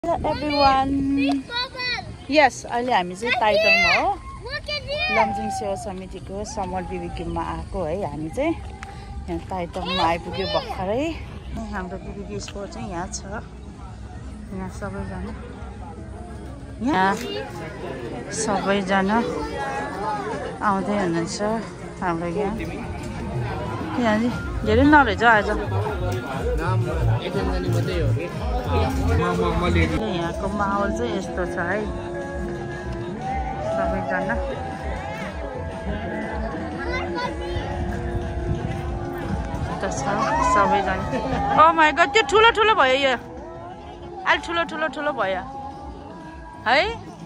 Hello everyone. Yes, अहिले हामी चाहिँ ताइटङमा हो लमजुङ सेवा समितिको समर बिबिक्युमा आएको है हामी चाहिँ यहाँ ताइटङमा आइपुग्यो भर्खरै हाम्रो बिबिक्यु स्पोट चाहिँ यहाँ छ यहाँ सबैजना आउँदै हुनुहुन्छ हाम्रो यहाँ धेरै नरहेछ आज यहाँको माहौल चाहिँ यस्तो छ है सबैजना सबैजना ओ माय गॉड त्यो ठुलो ठुलो भयो यो अलि ठुलो भयो है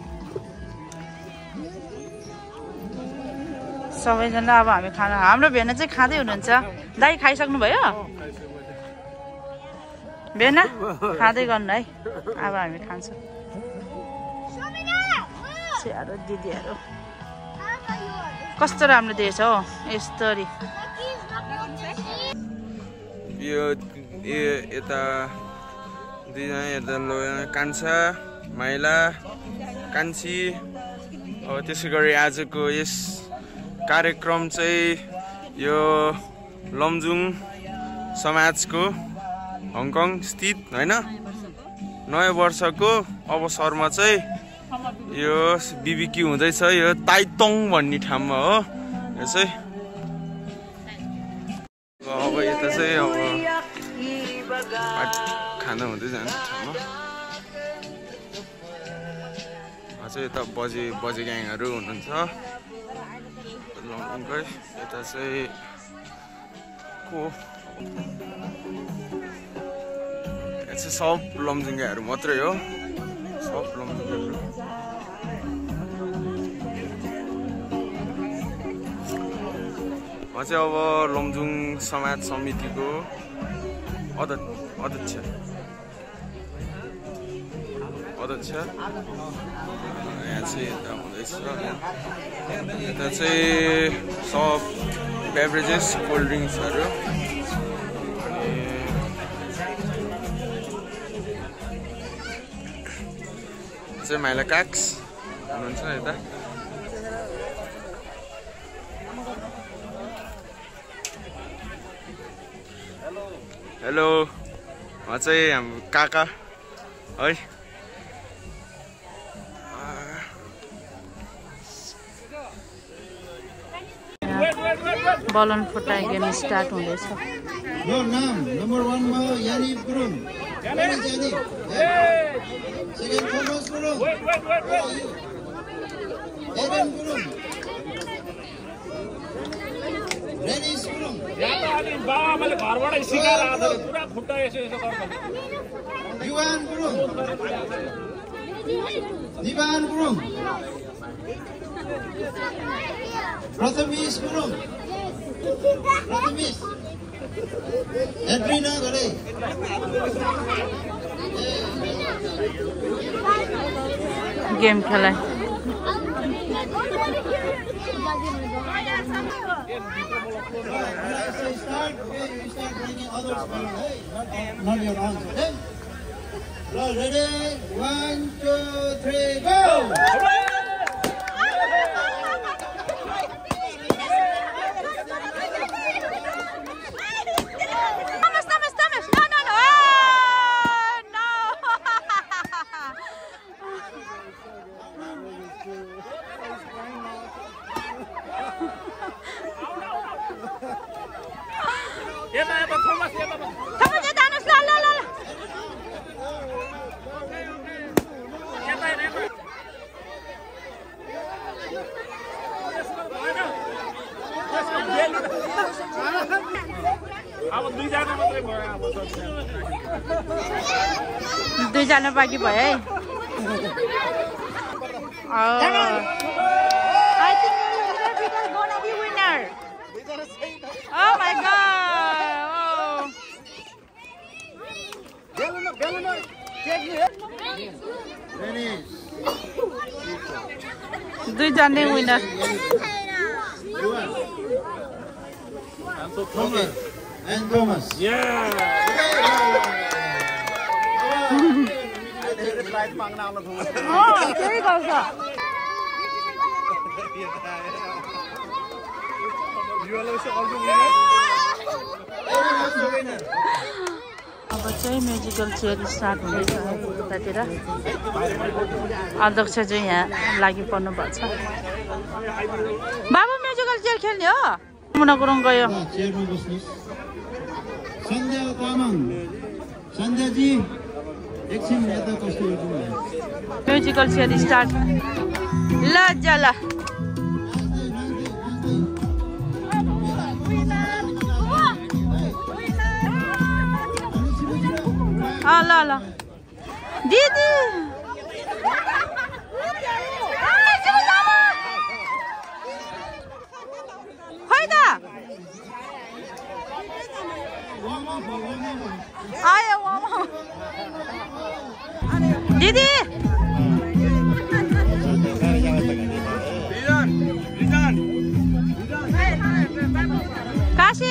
सबैजना अब हामी खाना हाम्रो भेना चाहिँ खाँदै हुनुहुन्छ दाइ खाइसक्नु भयो भेना खाँदै गर्नु है अब हामी खान्छौँ चियारो दिदीहरू कस्तो राम्रो दिएछ हो यस्तरी यो यता दुईजना यता कान्छा माइला कान्छी अब त्यसै गरी आजको यस कार्यक्रम चाहिँ यो लमजुङ समाजको हङकङ स्थित हैन नयाँ वर्षको अवसरमा चाहिँ यो बिबिक्यु हुँदैछ यो ताइटङ भन्ने ठाउँमा हो यो चाहिँ अब यता चाहिँ अब खाना हुँदै जाने ठाउँमा चाहिँ यता बजे ग्याङहरू हुनुहुन्छ लमजुङकै यता चाहिँ को सब लमजुङहरू मात्रै हो सब लमजुङहरू म चाहिँ अब लमजुङ समाज समितिको अध्यक्ष यहाँ चाहिँ यता हुँदैछ यता चाहिँ सब बेभरेजेस कोल्ड ड्रिङ्क्सहरू चाहिँ माइला काक्स हुनुहुन्छ यता हेलो म चाहिँ हाम्रो काका है बलन फुटाइ गेम स्टार्ट हुँदैछ यो नाम नम्बर 1 मा यानी Gurung second Thomas Gurung Aiden Gurung Renish Gurung यहाँ त अनि बाबा मैले घरबाट सिकाएर आएको पुरा खुट्टा यसो गर्नु युवान गुरुङ दिवान गुरुङ प्रथमेश गुरुङ प्रथमेश एड्रिना गरे गेम खेलाइ Ready? 1, 2, 3, go! दुईजना बाँकी भयो है I think we're gonna be winner. Oh my god. दुईजना winner and Thomas. Yeah. Prize माग्न आउन थाल्नु त्यही गर्छ अब चाहिँ म्युजिकल चेयर स्टार्ट हुँदैछ है उतातिर अध्यक्ष चाहिँ यहाँ लागि पर्नु भएको छ बाबु म्युजिकल चेयर खेल्ने हो मुना गुरुङ गयो चेयरमा बस्नुस् सन्ध्या तामाङ सन्ध्याजी एकछिन यता कस्तो म्युजिकल चेयर स्टार्ट ल जला ल ल दिदी खै त आयो दिदी काशी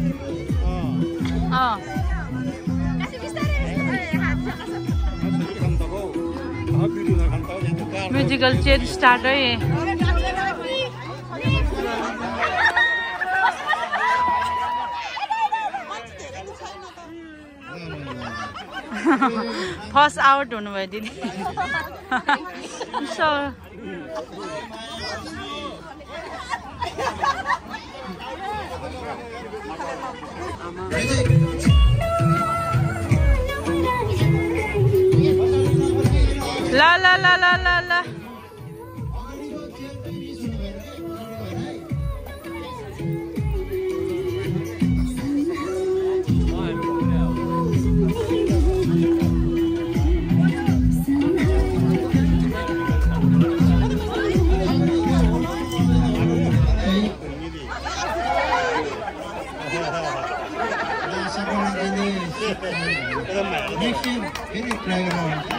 म्युजिकल चेयर स्टार्ट है फर्स्ट आउट हुनुभयो दिदी ला ला ला ला ला ला नेक्स्ट टाइम फेरि ट्राई गर्नु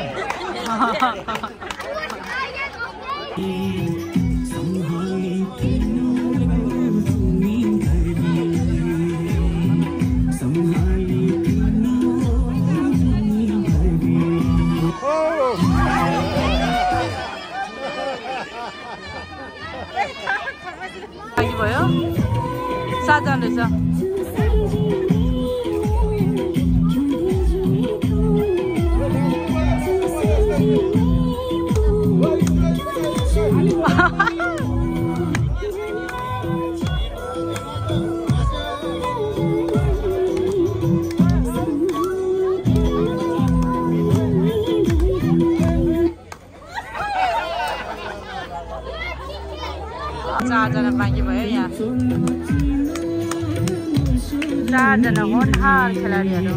भयो 7 जना रहेछ जना बाँकी भयो यहाँ 4 जना होनहार खेलाडीहरू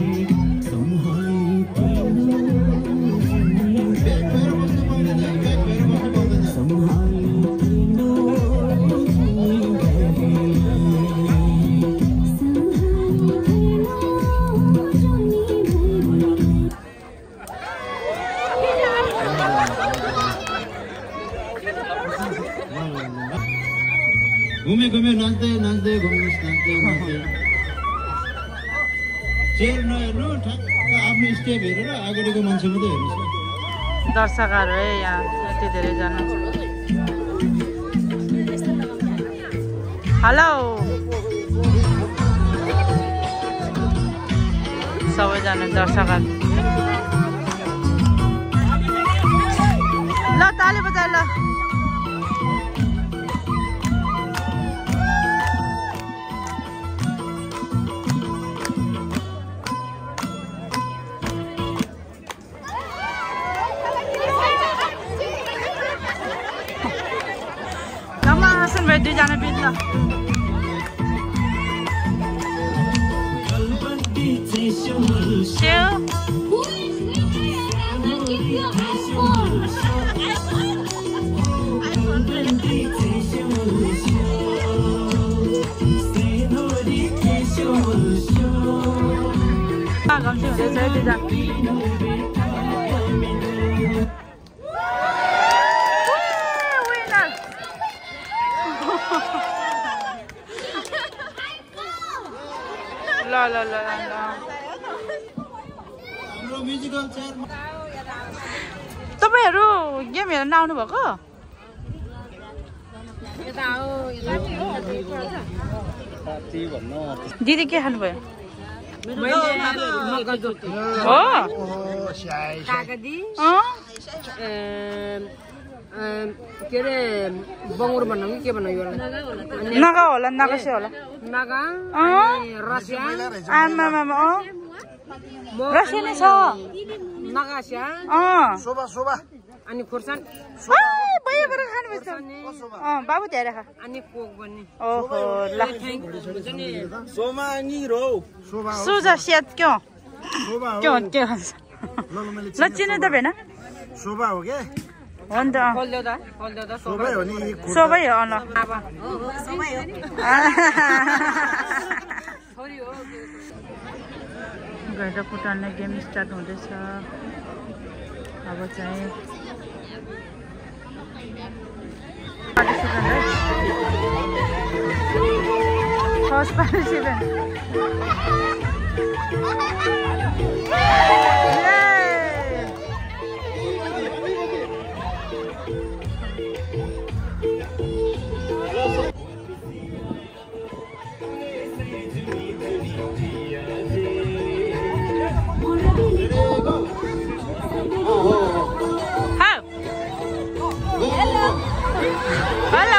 घुमे नाच्दै नाच्दै घुम्नुहोस् नाच्दै नाच्दै चेयर नहेर्नु ठ्याक्क आफ्नो स्टेप हेरेर अगाडिको मान्छे मात्रै हेर्नुहोस् दर्शकहरू है यहाँ यति धेरैजना हेलो सबैजना दर्शकहरू ल ताली बजाए ल भाइ 2 जना बित्छ गम्ती हुँदैछ है 2 जना हाम्रो म्युजिकल चेयर गेम हेर्न आउनु भएको दिदी के खानुभयो हो के अरे बङ्गुर भन्नु कि के भन्नु यो नागा होला नागासे होला नागा रसिया आमामा रसिया नै छ नागास्या शोभा शोभा अनि खुर्सानी भयो गरेर खानुपर्छ बाबु त्यहाँ राख अनि कोक भन्ने ओहो ल सोमा नि रो सुजा सेट क्यों क्यों क्यों ल चिन्नु त भएन शोभा हो के हो नि त शोभा हो नि सबै हो ल गएर पुटाउने गेम स्टार्ट हुँदैछ अब चाहिँ फर्स्ट पार्टिसिपेन्ट Hello.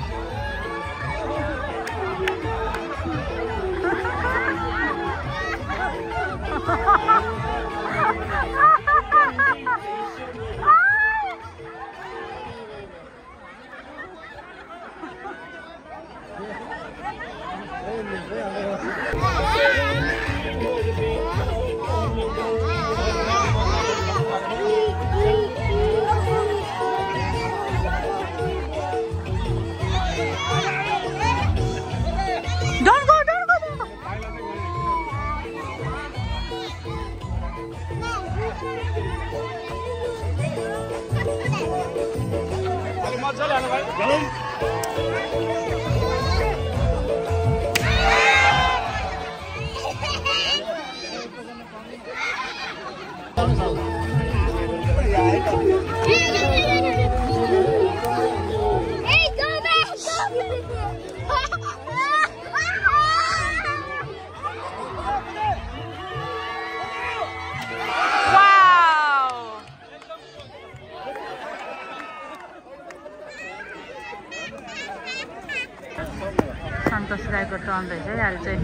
सन्तोष राईको टर्न रहेछ है अहिले चाहिँ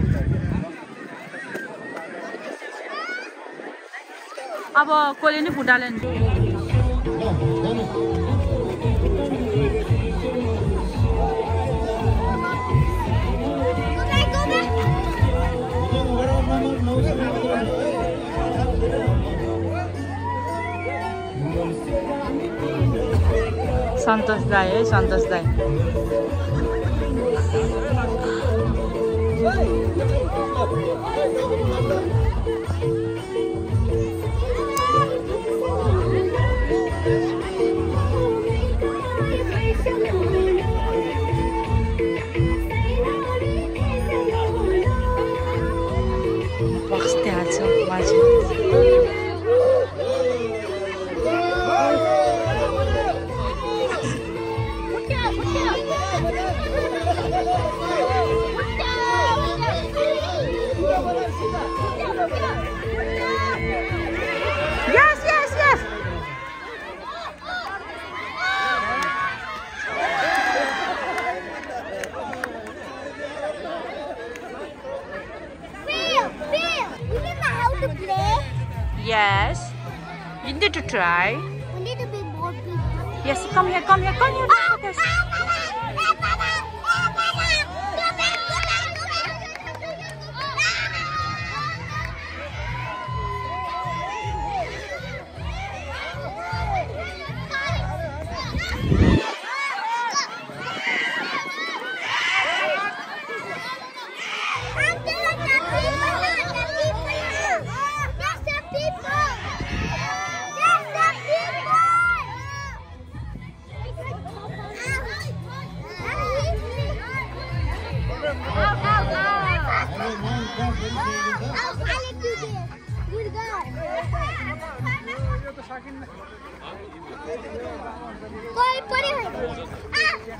अब कोले नि फुटाले नि सन्तोष राई है सन्तोष राई बक्स त्यहाँ छ मान्छे Yes, yes, yes. Phil, you don't know how to play? Yes. You need to try. We need to be more people. Yes, come here, come here, come here. Look at this.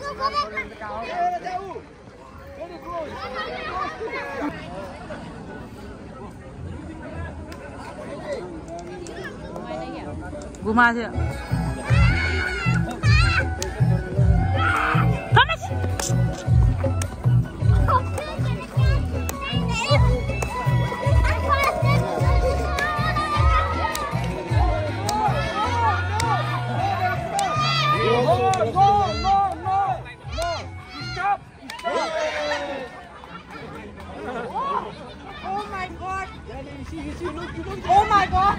घुमा थियो Oh my god!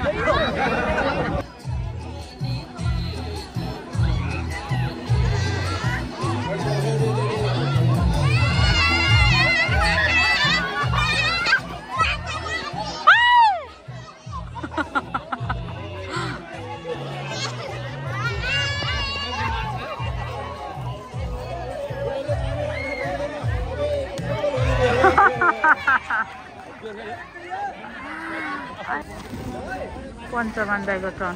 पञ्चमाण्डाको turn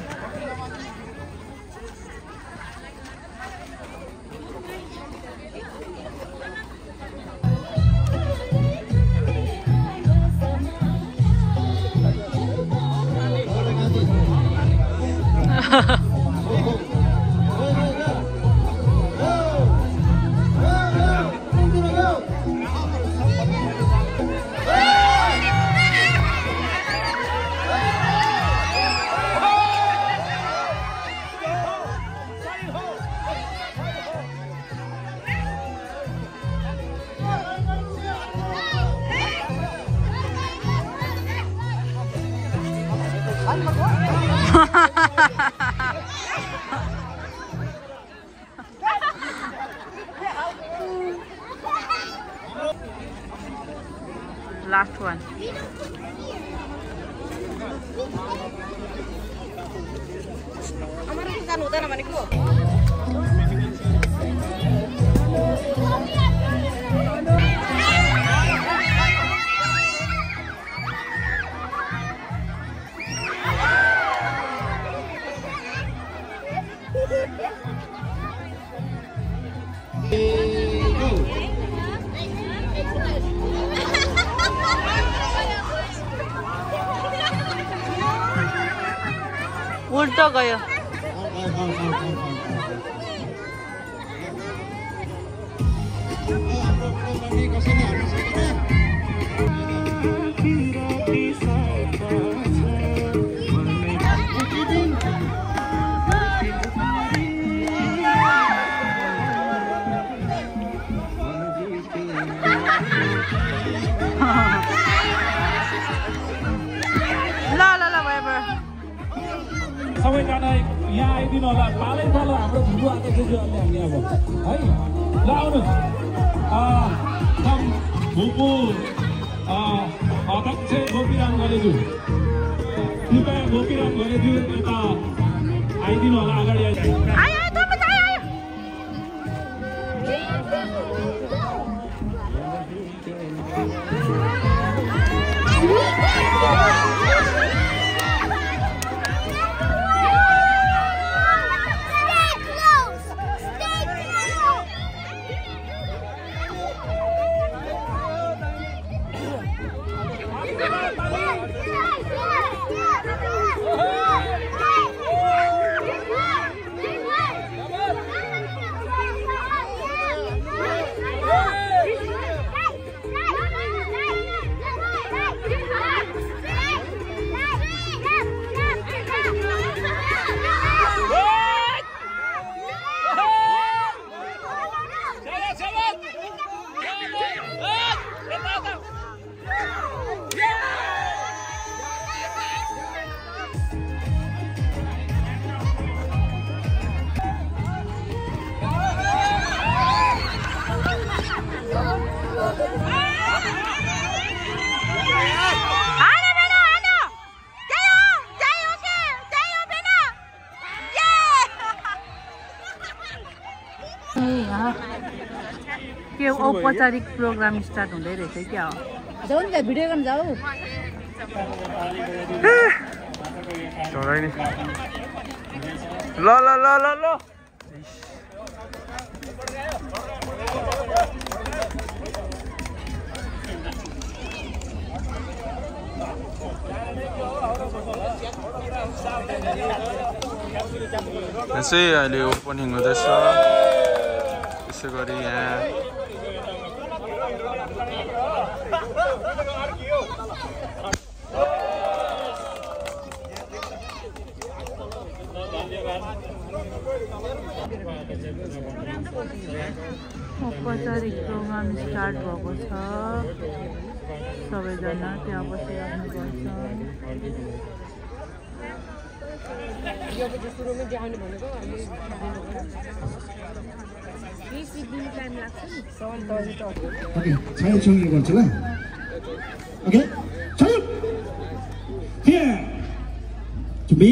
Last one. उल्टो गयो सबैजना यहाँ आइदिनु होला पालै तल हाम्रो भुबु आएको जुजुहरूले हामी अब है ल आउनुहोस् भुबु अध्यक्ष गोपीराम गरेज्यू कृपया गोपीराम गरेज्यू यता आइदिनु होला अगाडि के औपचारिक प्रोग्राम स्टार्ट हुँदै रहेछ क्या हो जाऊ नि त भिडियो गर्न जाऊ चढाइ नि ल ल ल ल ल यसै अहिले ओपनिङ हुँदैछ त्यसै गरी यहाँ औपचारिक प्रोग्राम स्टार्ट भएको छ सबैजना त्यहाँ बसिराख्नु पर्छ ओके छाया छुङ्गी गर्छु ल ओके छाया हियर जुम्बी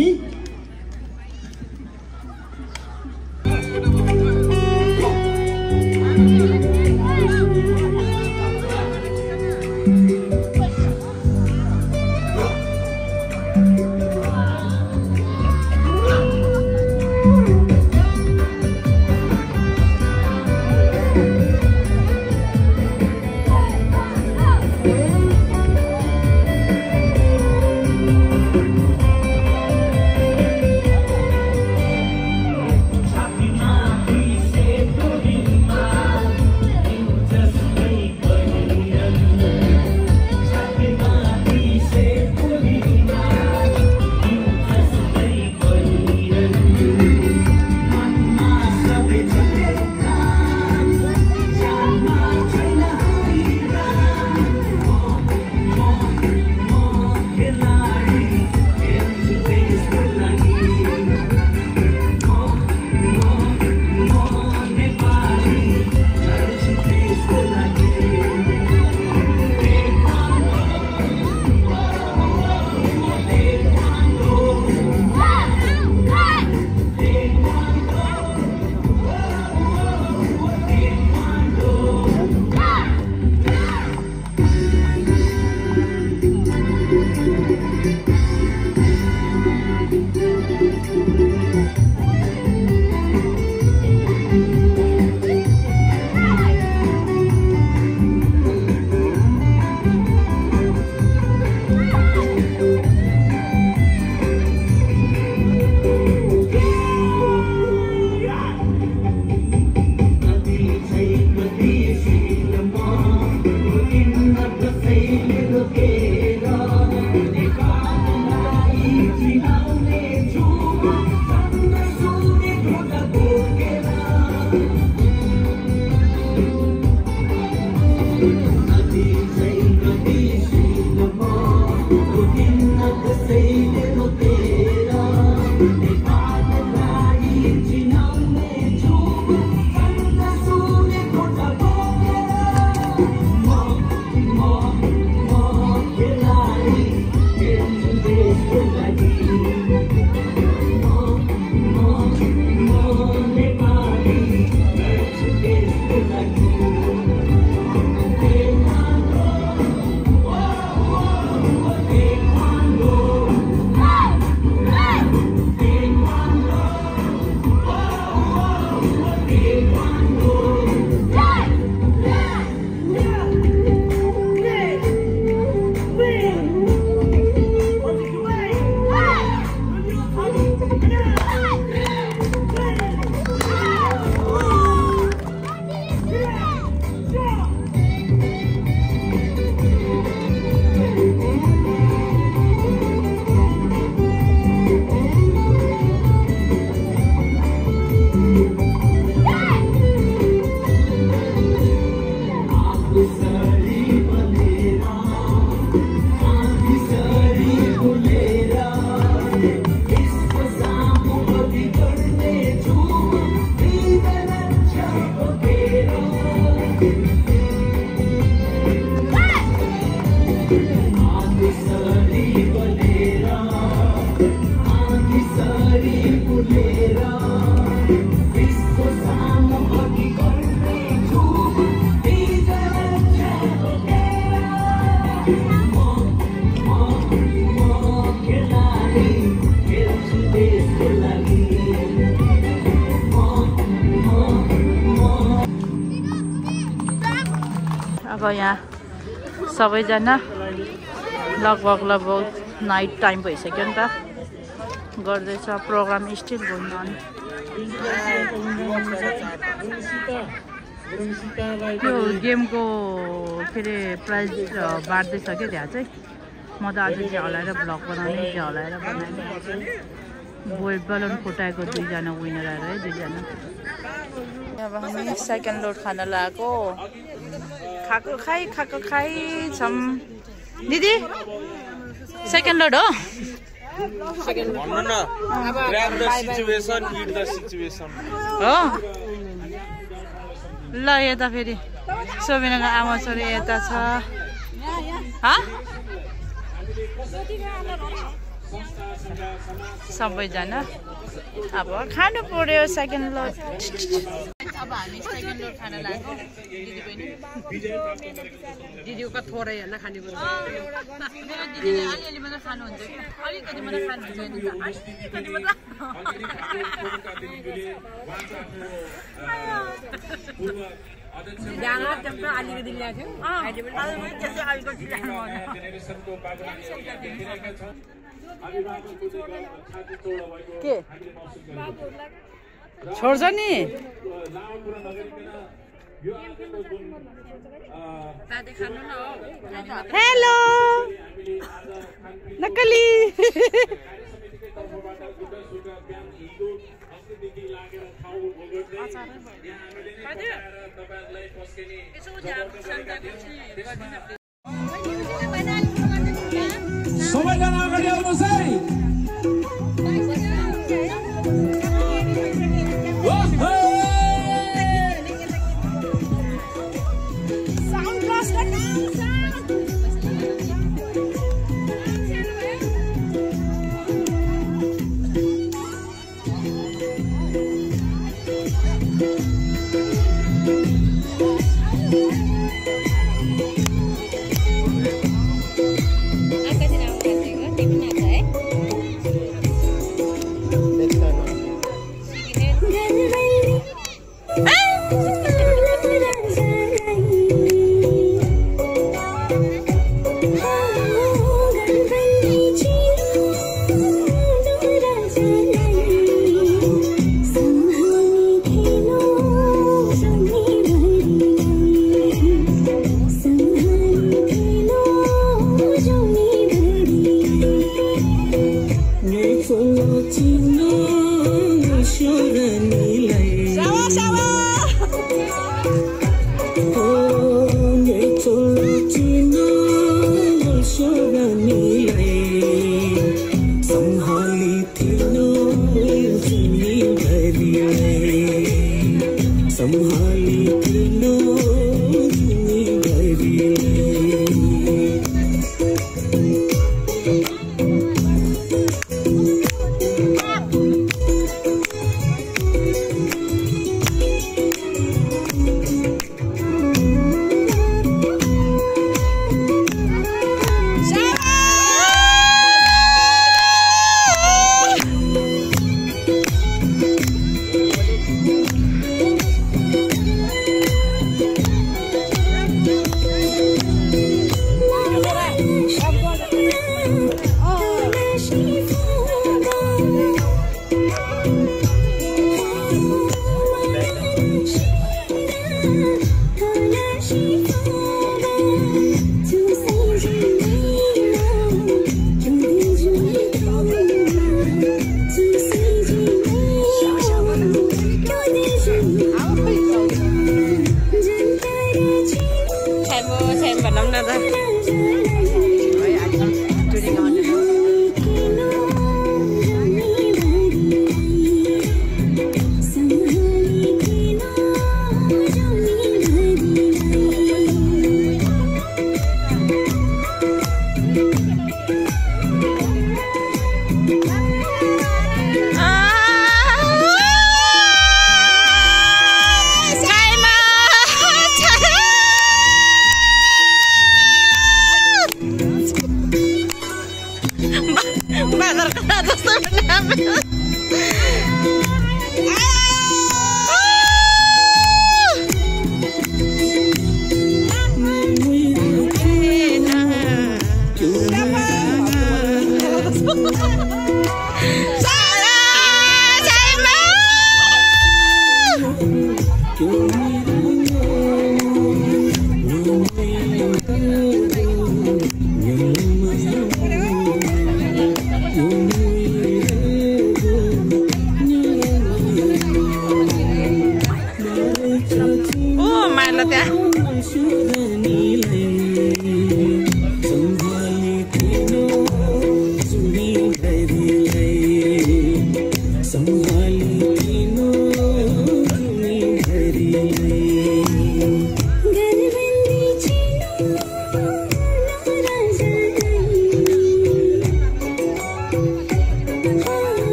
अब यहाँ सबैजना लगभग नाइट टाइम भइसक्यो नि त गर्दैछ प्रोग्राम स्टिल गोइङ अन त्यो गेमको के अरे प्राइज बाँड्दैछ क्या त्यहाँ चाहिँ म त आज चाहिँ हलाएर भ्लग बनाउने चाहिँ हलाएर बनाएँ बलुन फुटाएको 2 जना विनर आएर है 2 जना अब हामी सेकेन्ड लोड खान लागेको खाएको खाइ छम दिदी सेकेन्ड लोड हो भन्नु न grab the situation it the situation हो ल यता फेरि सोबिनाको आमा छोरी यता छ सबैजना अब खानु पर्यो सेकेन्ड लोड अब हामी सेकेन्ड लोड खान लाग्छौँ दिदी बहिनी दिदीको थोरै हैन खाने मेरो दिदीले अलिअलि मात्र खानुहुन्छ अलिकति मात्र खानुहुन्छ अलिकति मात्र जाना जस्तो अलिकति ल्याएको के छोड्छ नि हेलो नक्कली सबैजना अगाडि आउनुहोस् है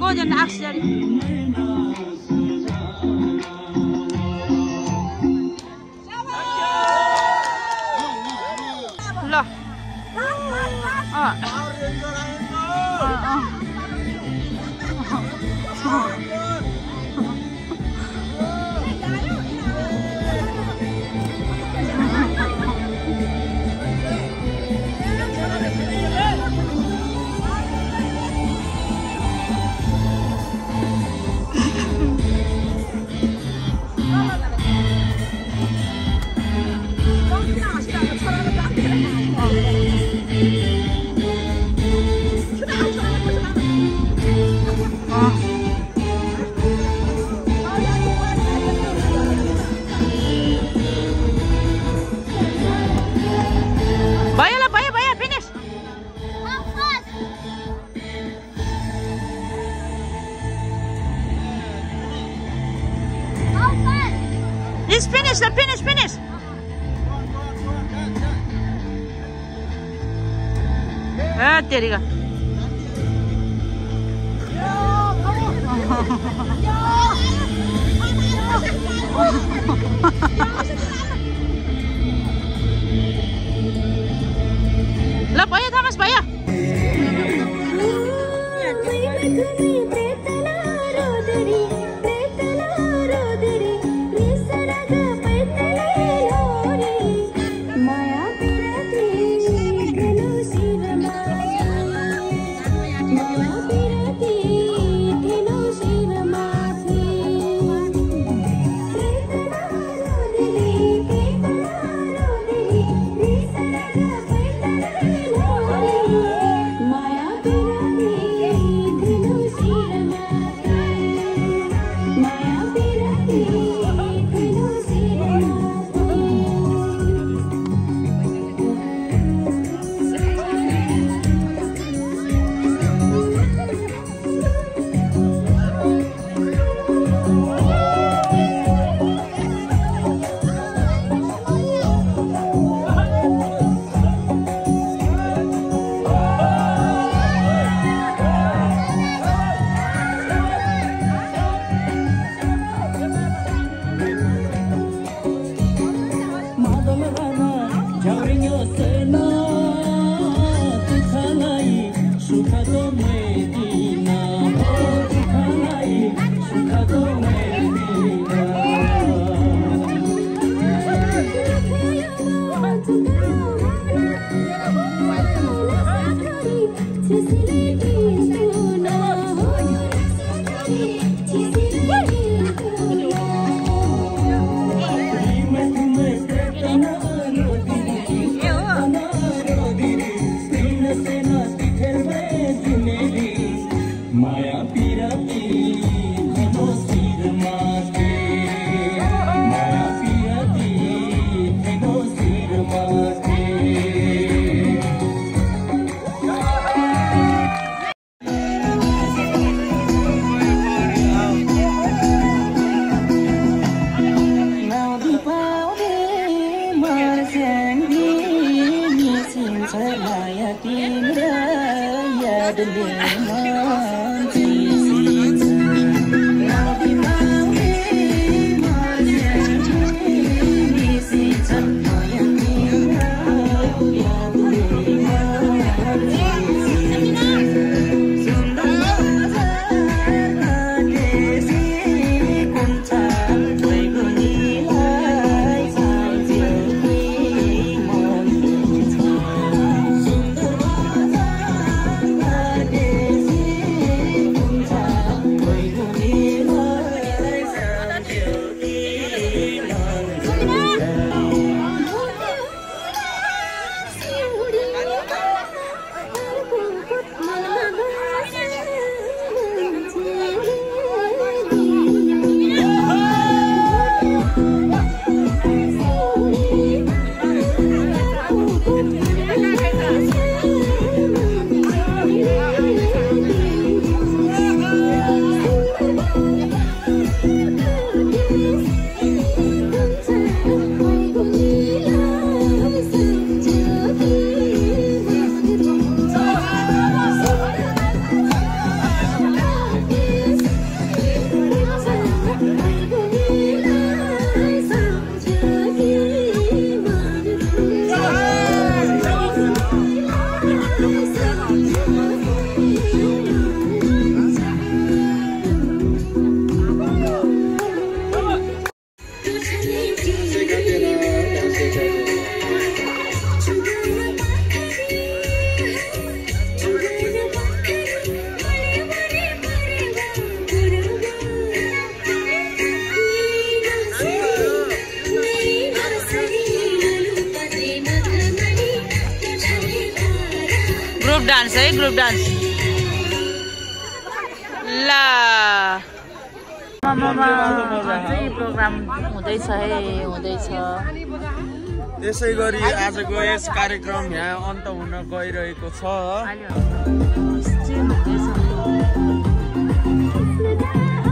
झन् आक्सिजन ल Finish. तेरी का ल भयो थमस भयो डान्स है ग्रुप डान्स ल प्रोग्राम हुँदैछ है हुँदैछ त्यसै गरी आजको यस कार्यक्रम यहाँ अन्त हुन गइरहेको छ